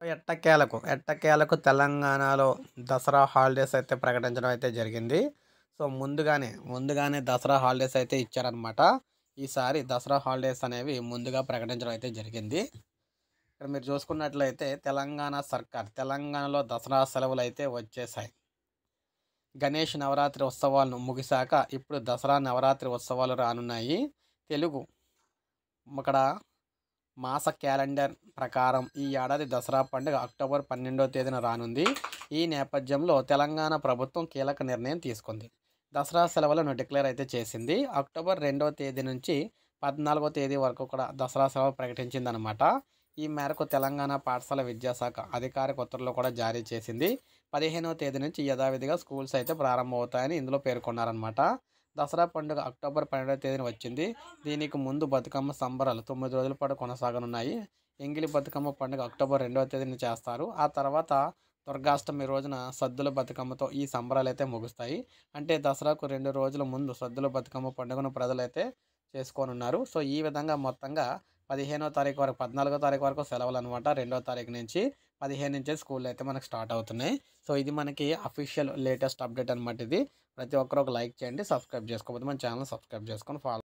ఎట్టకేలకు తెలంగాణలో దసరా హాలిడేస్ అయితే ప్రకటించడం అయితే జరిగింది. సో, ముందుగానే దసరా హాలిడేస్ అయితే ఇచ్చారనమాట. ఈసారి దసరా హాలిడేస్ అనేవి ముందుగా ప్రకటించడం అయితే జరిగింది. ఇక్కడ మీరు చూసుకున్నట్లయితే తెలంగాణలో దసరా సెలవులైతే వచ్చేసాయి. గణేష్ నవరాత్రి ఉత్సవాలను ముగిశాక ఇప్పుడు దసరా నవరాత్రి ఉత్సవాలు రానున్నాయి. తెలుగు ఇక్కడ మాస క్యాలెండర్ ప్రకారం ఈ ఏడాది దసరా పండుగ అక్టోబర్ 12వ తేదీన రానుంది. ఈ నేపథ్యంలో తెలంగాణ ప్రభుత్వం కీలక నిర్ణయం తీసుకుంది. దసరా సెలవులను డిక్లేర్ అయితే చేసింది. అక్టోబర్ 2వ తేదీ నుంచి 14వ తేదీ వరకు కూడా దసరా సెలవు ప్రకటించిందనమాట. ఈ మేరకు తెలంగాణ పాఠశాల విద్యాశాఖ అధికారిక ఉత్తర్వులు కూడా జారీ చేసింది. 15వ తేదీ నుంచి యథావిధిగా స్కూల్స్ అయితే ప్రారంభమవుతాయని ఇందులో పేర్కొన్నారనమాట. దసరా పండుగ అక్టోబర్ 12వ తేదీన వచ్చింది. దీనికి ముందు బతుకమ్మ సంబరాలు 9 రోజుల పాటు కొనసాగనున్నాయి. ఎంగిలి బతుకమ్మ పండుగ అక్టోబర్ 2వ తేదీన చేస్తారు. ఆ తర్వాత దుర్గాష్టమి రోజున సద్దుల బతుకమ్మతో ఈ సంబరాలైతే ముగుస్తాయి. అంటే దసరాకు 2 రోజుల ముందు సద్దుల బతుకమ్మ పండుగను ప్రజలైతే చేసుకోనున్నారు. సో, ఈ విధంగా మొత్తంగా 15వ తారీఖు వరకు 14వ తారీఖు వరకు సెలవులనమాట. 2వ తారీఖు నుంచి 15 నుంచే స్కూళ్ళు అయితే మనకు స్టార్ట్ అవుతున్నాయి. సో, ఇది మనకి అఫీషియల్ లేటెస్ట్ అప్డేట్ అనమాట ఇది. ప్రతి ఒక్కరు ఒక లైక్ చేయండి. సబ్స్క్రైబ్ చేసుకోకపోతే మన ఛానల్ సబ్స్క్రైబ్ చేసుకొని ఫాలో